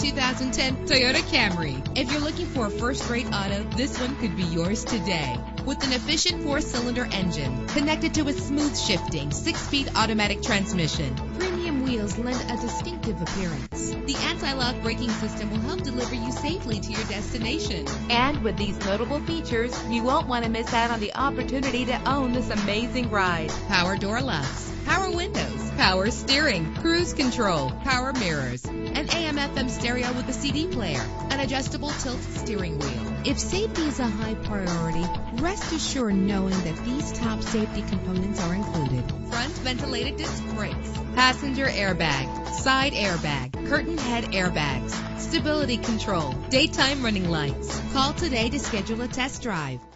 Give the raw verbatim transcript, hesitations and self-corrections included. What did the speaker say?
two thousand ten Toyota Camry. If you're looking for a first-rate auto, this one could be yours today. With an efficient four-cylinder engine connected to a smooth shifting six-speed automatic transmission, premium wheels lend a distinctive appearance. The anti-lock braking system will help deliver you safely to your destination. And with these notable features, you won't want to miss out on the opportunity to own this amazing ride. Power door locks, power windows, power steering, cruise control, power mirrors, an A M F M stereo with a C D player, an adjustable tilt steering wheel. If safety is a high priority, rest assured knowing that these top safety components are included. Front ventilated disc brakes, passenger airbag, side airbag, curtain head airbags, stability control, daytime running lights. Call today to schedule a test drive.